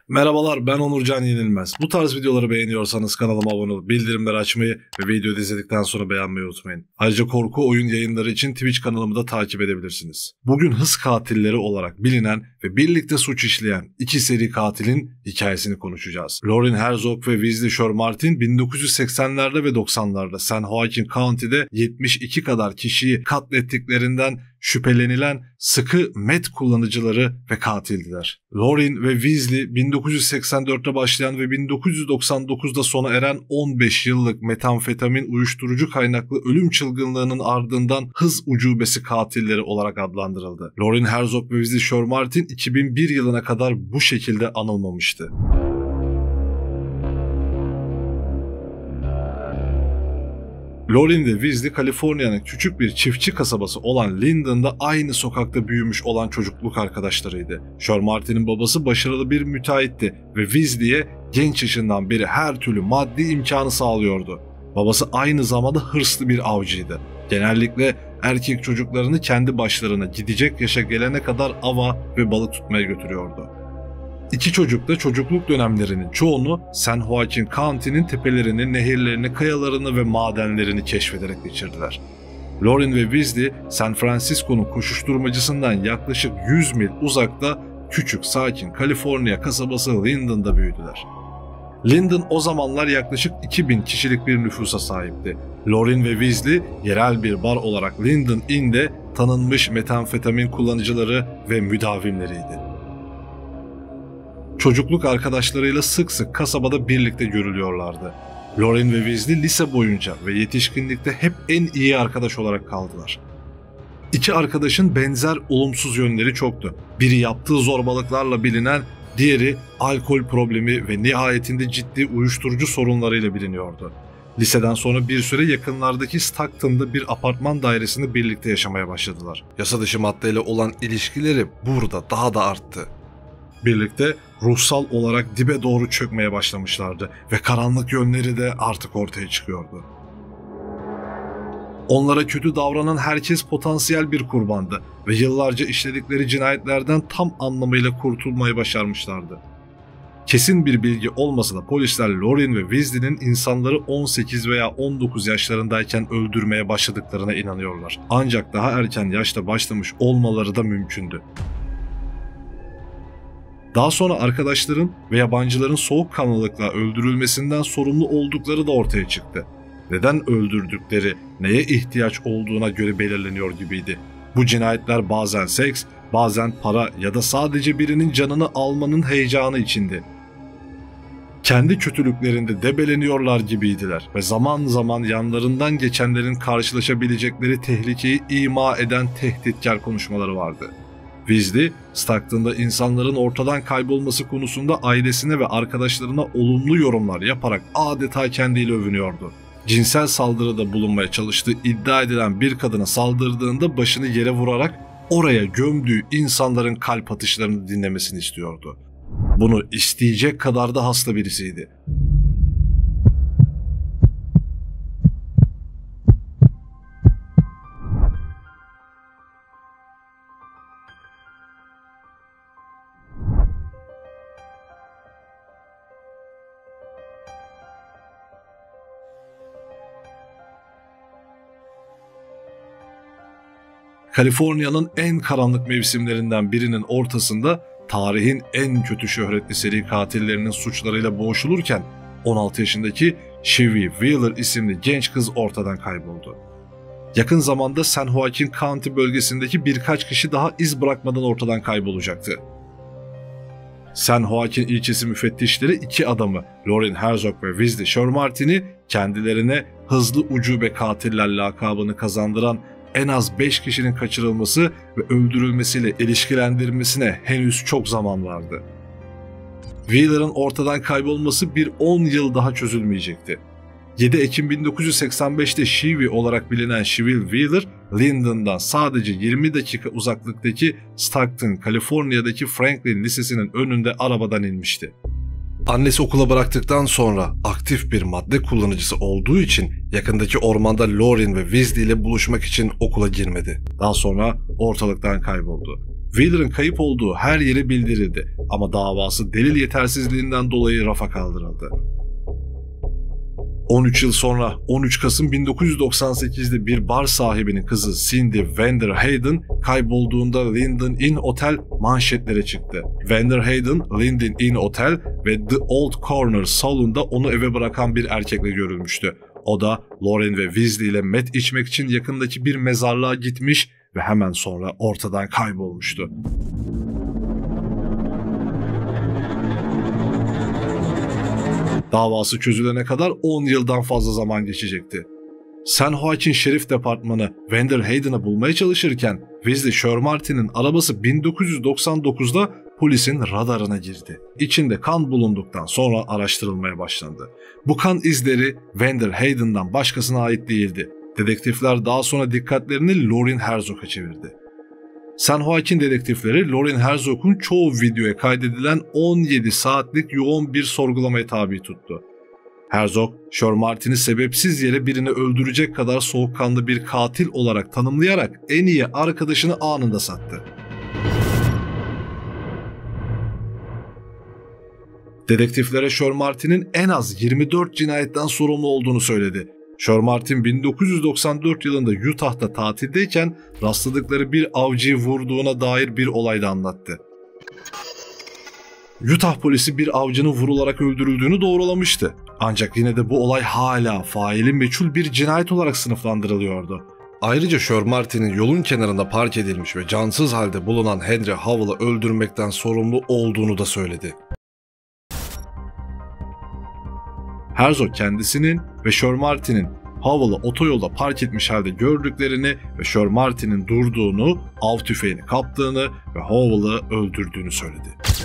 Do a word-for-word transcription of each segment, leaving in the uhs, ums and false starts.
Merhabalar, ben Onurcan Yenilmez. Bu tarz videoları beğeniyorsanız kanalıma abone olup bildirimleri açmayı ve videoyu izledikten sonra beğenmeyi unutmayın. Ayrıca korku oyun yayınları için Twitch kanalımı da takip edebilirsiniz. Bugün hız katilleri olarak bilinen ve birlikte suç işleyen iki seri katilin hikayesini konuşacağız. Lorin Herzog ve Wesley Sher Martin bin dokuz yüz seksenlerde ve doksanlarda San Joaquin County'de yetmiş iki kadar kişiyi katlettiklerinden şüphelenilen sıkı met kullanıcıları ve katildiler. Lorin ve Wesley bin dokuz yüz seksen dörtte başlayan ve bin dokuz yüz doksan dokuzda sona eren on beş yıllık metamfetamin uyuşturucu kaynaklı ölüm çılgınlığının ardından hız ucubesi katilleri olarak adlandırıldı. Lorin Herzog ve Wesley Sher Martin iki bin bir yılına kadar bu şekilde anılmamıştı. Lorin ve Wesley, Kaliforniya'nın küçük bir çiftçi kasabası olan Linden'da aynı sokakta büyümüş olan çocukluk arkadaşlarıydı. Sher Martin'in babası başarılı bir müteahhitti ve Wesley'e genç yaşından beri her türlü maddi imkanı sağlıyordu. Babası aynı zamanda hırslı bir avcıydı. Genellikle erkek çocuklarını kendi başlarına gidecek yaşa gelene kadar ava ve balık tutmaya götürüyordu. İki çocuk da çocukluk dönemlerinin çoğunu San Joaquin County'nin tepelerini, nehirlerini, kayalarını ve madenlerini keşfederek geçirdiler. Lorin ve Wesley, San Francisco'nun koşuşturmacısından yaklaşık yüz mil uzakta küçük, sakin Kaliforniya kasabası Linden'da büyüdüler. Linden o zamanlar yaklaşık iki bin kişilik bir nüfusa sahipti. Lorin ve Wesley, yerel bir bar olarak Linden Inn'de tanınmış metamfetamin kullanıcıları ve müdavimleriydi. Çocukluk arkadaşlarıyla sık sık kasabada birlikte görülüyorlardı. Lorin ve Wesley lise boyunca ve yetişkinlikte hep en iyi arkadaş olarak kaldılar. İki arkadaşın benzer olumsuz yönleri çoktu. Biri yaptığı zorbalıklarla bilinen, diğeri alkol problemi ve nihayetinde ciddi uyuşturucu sorunlarıyla biliniyordu. Liseden sonra bir süre yakınlardaki Stockton'da bir apartman dairesinde birlikte yaşamaya başladılar. Yasa dışı maddeyle olan ilişkileri burada daha da arttı. Birlikte ruhsal olarak dibe doğru çökmeye başlamışlardı ve karanlık yönleri de artık ortaya çıkıyordu. Onlara kötü davranan herkes potansiyel bir kurbandı ve yıllarca işledikleri cinayetlerden tam anlamıyla kurtulmayı başarmışlardı. Kesin bir bilgi olmasa da polisler Lorin ve Wesley'nin insanları on sekiz veya on dokuz yaşlarındayken öldürmeye başladıklarına inanıyorlar. Ancak daha erken yaşta başlamış olmaları da mümkündü. Daha sonra arkadaşların ve yabancıların soğukkanlılıkla öldürülmesinden sorumlu oldukları da ortaya çıktı. Neden öldürdükleri, neye ihtiyaç olduğuna göre belirleniyor gibiydi. Bu cinayetler bazen seks, bazen para ya da sadece birinin canını almanın heyecanı içindi. Kendi kötülüklerinde debeleniyorlar gibiydiler ve zaman zaman yanlarından geçenlerin karşılaşabilecekleri tehlikeyi ima eden tehditkar konuşmaları vardı. Wesley, Stockton'da insanların ortadan kaybolması konusunda ailesine ve arkadaşlarına olumlu yorumlar yaparak adeta kendiyle övünüyordu. Cinsel saldırıda bulunmaya çalıştığı iddia edilen bir kadına saldırdığında başını yere vurarak oraya gömdüğü insanların kalp atışlarını dinlemesini istiyordu. Bunu isteyecek kadar da hasta birisiydi. Kaliforniya'nın en karanlık mevsimlerinden birinin ortasında tarihin en kötü şöhretli seri katillerinin suçlarıyla boğuşulurken on altı yaşındaki Chevy Wheeler isimli genç kız ortadan kayboldu. Yakın zamanda San Joaquin County bölgesindeki birkaç kişi daha iz bırakmadan ortadan kaybolacaktı. San Joaquin ilçesi müfettişleri iki adamı, Lorin Herzog ve Wesley Sher Martin'i kendilerine hızlı ucube katiller lakabını kazandıran en az beş kişinin kaçırılması ve öldürülmesiyle ilişkilendirmesine henüz çok zaman vardı. Wheeler'ın ortadan kaybolması bir on yıl daha çözülmeyecekti. yedi Ekim bin dokuz yüz seksen beşte Chevy olarak bilinen Chevy Wheeler, Linden'dan sadece yirmi dakika uzaklıktaki Stockton, Kaliforniya'daki Franklin Lisesi'nin önünde arabadan inmişti. Annesi okula bıraktıktan sonra aktif bir madde kullanıcısı olduğu için yakındaki ormanda Lorin ve Wesley ile buluşmak için okula girmedi. Daha sonra ortalıktan kayboldu. Wheeler'ın kayıp olduğu her yere bildirildi ama davası delil yetersizliğinden dolayı rafa kaldırıldı. on üç yıl sonra on üç Kasım bin dokuz yüz doksan sekiz'de bir bar sahibinin kızı Cindy Vanderheyden kaybolduğunda Linden Inn Otel manşetlere çıktı. Vanderheyden, Linden Inn Otel ve The Old Corner Saloon'da onu eve bırakan bir erkekle görülmüştü. O da Lauren ve Weasley ile met içmek için yakındaki bir mezarlığa gitmiş ve hemen sonra ortadan kaybolmuştu. Davası çözülene kadar on yıldan fazla zaman geçecekti. San Joaquin Şerif Departmanı Vanderheyden'ı bulmaya çalışırken Weasley Shermarty'nin arabası bin dokuz yüz doksan dokuz'da polisin radarına girdi. İçinde kan bulunduktan sonra araştırılmaya başlandı. Bu kan izleri Vanderheyden'dan başkasına ait değildi. Dedektifler daha sonra dikkatlerini Lauren Herzog'a çevirdi. San Joaquin dedektifleri Lauren Herzog'un çoğu videoya kaydedilen on yedi saatlik yoğun bir sorgulamaya tabi tuttu. Herzog, Shermarty'ni sebepsiz yere birini öldürecek kadar soğukkanlı bir katil olarak tanımlayarak en iyi arkadaşını anında sattı. Dedektiflere Shermarty'nin en az yirmi dört cinayetten sorumlu olduğunu söyledi. Shermarty bin dokuz yüz doksan dört yılında Utah'ta tatildeyken rastladıkları bir avcıyı vurduğuna dair bir olay da anlattı. Utah polisi bir avcının vurularak öldürüldüğünü doğrulamıştı. Ancak yine de bu olay hala faili meçhul bir cinayet olarak sınıflandırılıyordu. Ayrıca Shermarty'nin yolun kenarında park edilmiş ve cansız halde bulunan Henry Howell'ı öldürmekten sorumlu olduğunu da söyledi. Herzog kendisinin ve Shermarty'nin Howell'ı otoyolda park etmiş halde gördüklerini ve Shermarty'nin durduğunu, av tüfeğini kaptığını ve Howell'ı öldürdüğünü söyledi.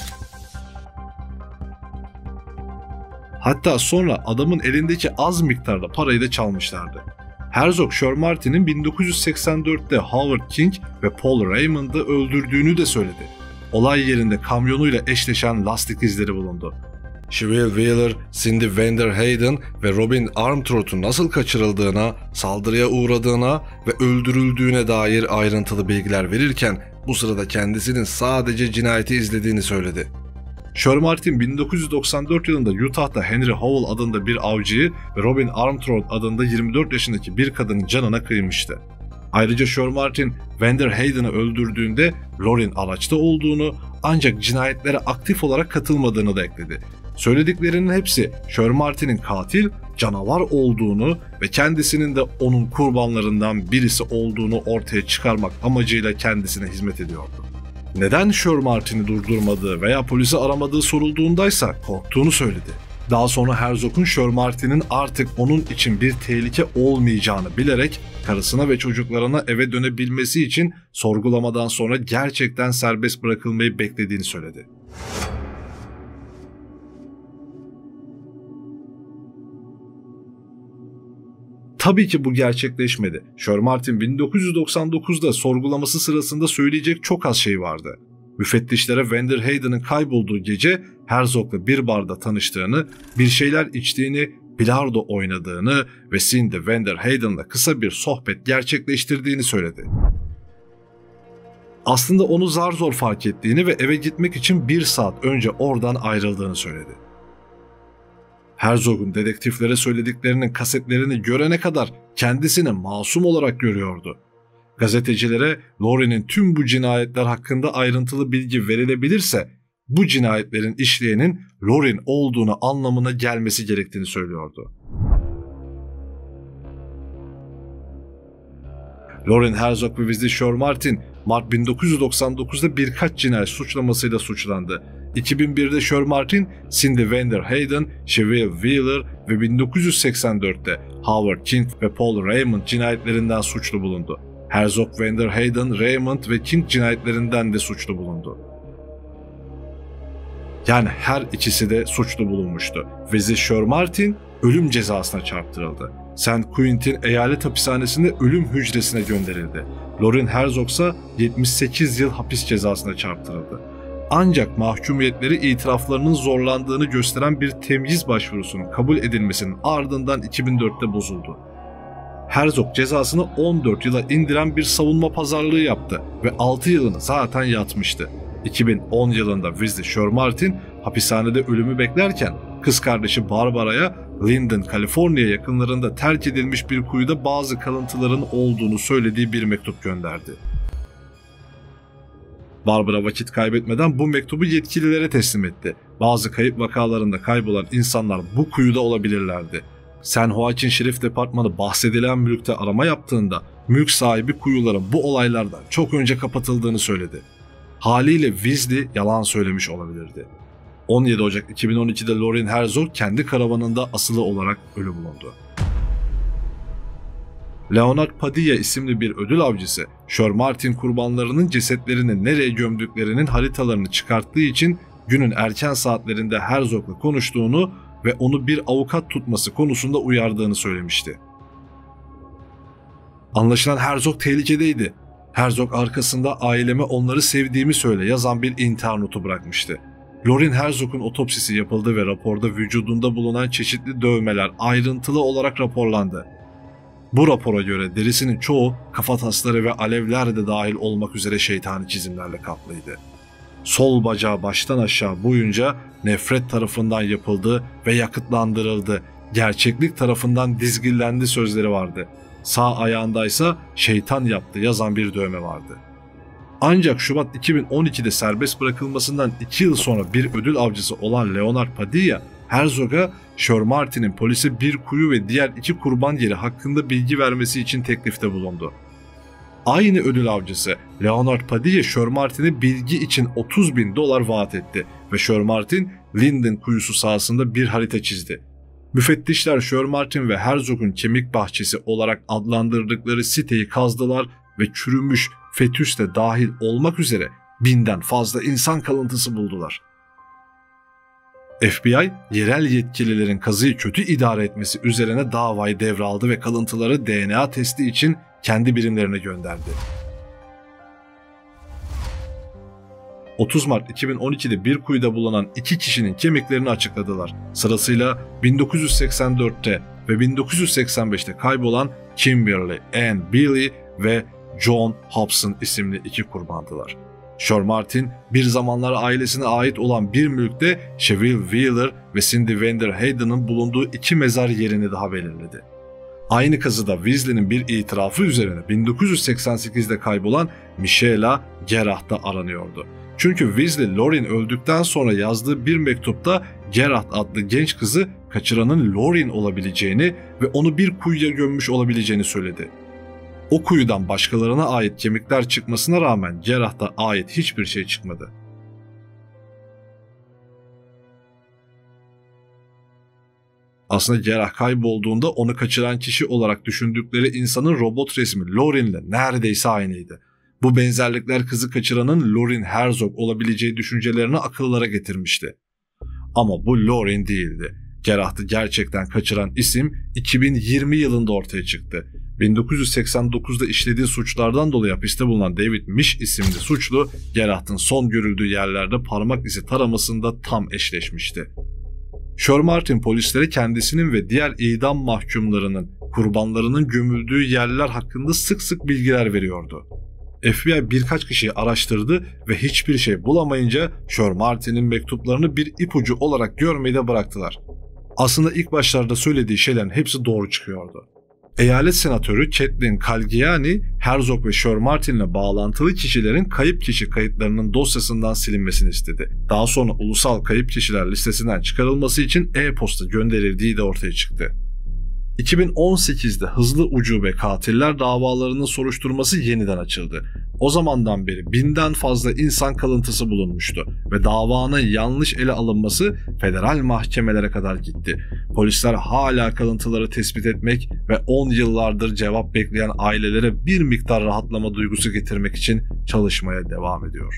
Hatta sonra adamın elindeki az miktarda parayı da çalmışlardı. Herzog, Shermarty'nin bin dokuz yüz seksen dört'te Howard King ve Paul Raymond'ı öldürdüğünü de söyledi. Olay yerinde kamyonuyla eşleşen lastik izleri bulundu. Chevelle Wheeler, Cindy Vanderheyden ve Robin Armstrong'un nasıl kaçırıldığına, saldırıya uğradığına ve öldürüldüğüne dair ayrıntılı bilgiler verirken bu sırada kendisinin sadece cinayeti izlediğini söyledi. Shermarty bin dokuz yüz doksan dört yılında Utah'ta Henry Howell adında bir avcıyı ve Robin Armstrong adında yirmi dört yaşındaki bir kadının canına kıymıştı. Ayrıca Shermarty Vanderheyden'ı öldürdüğünde Lauren araçta olduğunu ancak cinayetlere aktif olarak katılmadığını da ekledi. Söylediklerinin hepsi Shermarty'nin katil, canavar olduğunu ve kendisinin de onun kurbanlarından birisi olduğunu ortaya çıkarmak amacıyla kendisine hizmet ediyordu. Neden Shermarty'ni durdurmadığı veya polisi aramadığı sorulduğundaysa korktuğunu söyledi. Daha sonra Herzog'un Shermarty'nin artık onun için bir tehlike olmayacağını bilerek karısına ve çocuklarına eve dönebilmesi için sorgulamadan sonra gerçekten serbest bırakılmayı beklediğini söyledi. Tabii ki bu gerçekleşmedi. Shermarty bin dokuz yüz doksan dokuz'da sorgulaması sırasında söyleyecek çok az şey vardı. Müfettişlere Vanderheyden'ın kaybolduğu gece Herzog'la bir barda tanıştığını, bir şeyler içtiğini, bilardo oynadığını ve Cindy Vanderheyden'la kısa bir sohbet gerçekleştirdiğini söyledi. Aslında onu zar zor fark ettiğini ve eve gitmek için bir saat önce oradan ayrıldığını söyledi. Herzog'un dedektiflere söylediklerinin kasetlerini görene kadar kendisini masum olarak görüyordu. Gazetecilere Lauren'in tüm bu cinayetler hakkında ayrıntılı bilgi verilebilirse bu cinayetlerin işleyenin Lauren olduğunu anlamına gelmesi gerektiğini söylüyordu. Lauren Herzog ve Weasley Shermarty Mart bin dokuz yüz doksan dokuz'da birkaç cinayet suçlamasıyla suçlandı. iki bin bir'de Shermarty, Cindy Vanderheyden, Chevelle Wheeler ve bin dokuz yüz seksen dört'te Howard King ve Paul Raymond cinayetlerinden suçlu bulundu. Herzog, Vanderheyden, Raymond ve King cinayetlerinden de suçlu bulundu. Yani her ikisi de suçlu bulunmuştu. Weasley Shermarty ölüm cezasına çarptırıldı. Saint Quentin eyalet hapishanesinde ölüm hücresine gönderildi. Lauren Herzog ise yetmiş sekiz yıl hapis cezasına çarptırıldı. Ancak mahkumiyetleri itiraflarının zorlandığını gösteren bir temyiz başvurusunun kabul edilmesinin ardından iki bin dört'te bozuldu. Herzog cezasını on dört yıla indiren bir savunma pazarlığı yaptı ve altı yılını zaten yatmıştı. iki bin on yılında Wesley Shermartin hapishanede ölümü beklerken kız kardeşi Barbara'ya Linden, Kaliforniya yakınlarında terk edilmiş bir kuyuda bazı kalıntıların olduğunu söylediği bir mektup gönderdi. Barbara vakit kaybetmeden bu mektubu yetkililere teslim etti. Bazı kayıp vakalarında kaybolan insanlar bu kuyuda olabilirlerdi. San Joaquin Şerif Departmanı bahsedilen mülkte arama yaptığında mülk sahibi kuyuların bu olaylardan çok önce kapatıldığını söyledi. Haliyle Wesley yalan söylemiş olabilirdi. on yedi Ocak iki bin on iki'de Lorin Herzog kendi karavanında asılı olarak ölü bulundu. Leonard Padilla isimli bir ödül avcısı, Shermartin kurbanlarının cesetlerini nereye gömdüklerinin haritalarını çıkarttığı için günün erken saatlerinde Herzog'la konuştuğunu ve onu bir avukat tutması konusunda uyardığını söylemişti. Anlaşılan Herzog tehlikedeydi. Herzog arkasında aileme onları sevdiğimi söyle yazan bir intihar notu bırakmıştı. Lorin Herzog'un otopsisi yapıldı ve raporda vücudunda bulunan çeşitli dövmeler ayrıntılı olarak raporlandı. Bu rapora göre derisinin çoğu kafatasları ve alevler de dahil olmak üzere şeytani çizimlerle kaplıydı. Sol bacağı baştan aşağı boyunca nefret tarafından yapıldı ve yakıtlandırıldı. Gerçeklik tarafından dizginlendi sözleri vardı. Sağ ayağındaysa şeytan yaptı yazan bir dövme vardı. Ancak Şubat iki bin on iki'de serbest bırakılmasından iki yıl sonra bir ödül avcısı olan Leonard Padilla, Herzog'a Shermartin'in polise bir kuyu ve diğer iki kurban yeri hakkında bilgi vermesi için teklifte bulundu. Aynı ödül avcısı Leonard Padilla Shermartin'e bilgi için otuz bin dolar vaat etti ve Shermartin, Linden kuyusu sahasında bir harita çizdi. Müfettişler Shermartin ve Herzog'un kemik bahçesi olarak adlandırdıkları siteyi kazdılar ve çürümüş fetüs de dahil olmak üzere binden fazla insan kalıntısı buldular. F B I, yerel yetkililerin kazıyı kötü idare etmesi üzerine davayı devraldı ve kalıntıları D N A testi için kendi birimlerine gönderdi. otuz Mart iki bin on iki'de bir kuyuda bulunan iki kişinin kemiklerini açıkladılar. Sırasıyla bin dokuz yüz seksen dört'te ve bin dokuz yüz seksen beş'te kaybolan Kimberly Ann Bailey ve John Hobson isimli iki kurbandılar. Shermartin bir zamanlar ailesine ait olan bir mülkte Cheville Wheeler ve Cindy Vander Hayden'ın bulunduğu iki mezar yerini daha belirledi. Aynı kazıda Wesley'nin bir itirafı üzerine bin dokuz yüz seksen sekiz'de kaybolan Michaela Gerhard da aranıyordu. Çünkü Wesley, Lorin öldükten sonra yazdığı bir mektupta Gerhard adlı genç kızı kaçıranın Lorin olabileceğini ve onu bir kuyuya gömmüş olabileceğini söyledi. O kuyudan başkalarına ait kemikler çıkmasına rağmen Gerhard'a ait hiçbir şey çıkmadı. Aslında Gerhard kaybolduğunda onu kaçıran kişi olarak düşündükleri insanın robot resmi Lorin'le neredeyse aynıydı. Bu benzerlikler kızı kaçıranın Lorin Herzog olabileceği düşüncelerini akıllara getirmişti. Ama bu Lorin değildi. Gerhard'ı gerçekten kaçıran isim iki bin yirmi yılında ortaya çıktı. bin dokuz yüz seksen dokuz'da işlediği suçlardan dolayı hapiste bulunan David Mish isimli suçlu, Gerhard'ın son görüldüğü yerlerde parmak izi taramasında tam eşleşmişti. Shermartin polislere kendisinin ve diğer idam mahkumlarının kurbanlarının gömüldüğü yerler hakkında sık sık bilgiler veriyordu. F B I birkaç kişiyi araştırdı ve hiçbir şey bulamayınca Shermartin'in mektuplarını bir ipucu olarak görmeyi de bıraktılar. Aslında ilk başlarda söylediği şeylerin hepsi doğru çıkıyordu. Eyalet senatörü Kathleen Calgiani, Herzog ve Shermartin'le bağlantılı kişilerin kayıp kişi kayıtlarının dosyasından silinmesini istedi. Daha sonra ulusal kayıp kişiler listesinden çıkarılması için e-posta gönderildiği de ortaya çıktı. iki bin on sekiz'de hızlı ucube katiller davalarının soruşturması yeniden açıldı. O zamandan beri binden fazla insan kalıntısı bulunmuştu ve davanın yanlış ele alınması federal mahkemelere kadar gitti. Polisler hala kalıntıları tespit etmek ve on yıllardır cevap bekleyen ailelere bir miktar rahatlama duygusu getirmek için çalışmaya devam ediyor.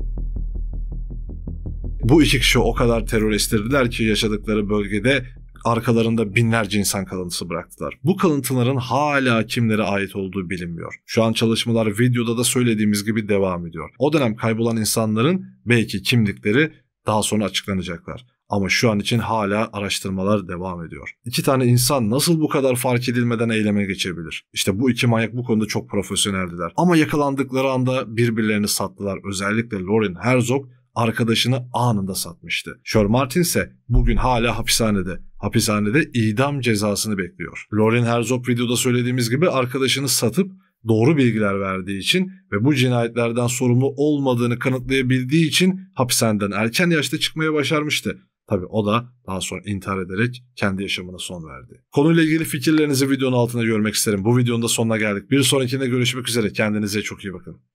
Bu iki kişi o kadar terör estirdiler ki yaşadıkları bölgede arkalarında binlerce insan kalıntısı bıraktılar. Bu kalıntıların hala kimlere ait olduğu bilinmiyor. Şu an çalışmalar videoda da söylediğimiz gibi devam ediyor. O dönem kaybolan insanların belki kimlikleri daha sonra açıklanacaklar. Ama şu an için hala araştırmalar devam ediyor. İki tane insan nasıl bu kadar fark edilmeden eyleme geçebilir? İşte bu iki manyak bu konuda çok profesyoneldiler. Ama yakalandıkları anda birbirlerini sattılar. Özellikle Lauren Herzog arkadaşını anında satmıştı. Sher Martin ise bugün hala hapishanede. Hapishanede idam cezasını bekliyor. Lauren Herzog videoda söylediğimiz gibi arkadaşını satıp doğru bilgiler verdiği için ve bu cinayetlerden sorumlu olmadığını kanıtlayabildiği için hapishaneden erken yaşta çıkmaya başarmıştı. Tabii o da daha sonra intihar ederek kendi yaşamına son verdi. Konuyla ilgili fikirlerinizi videonun altına görmek isterim. Bu videonun da sonuna geldik. Bir sonrakinde görüşmek üzere. Kendinize çok iyi bakın.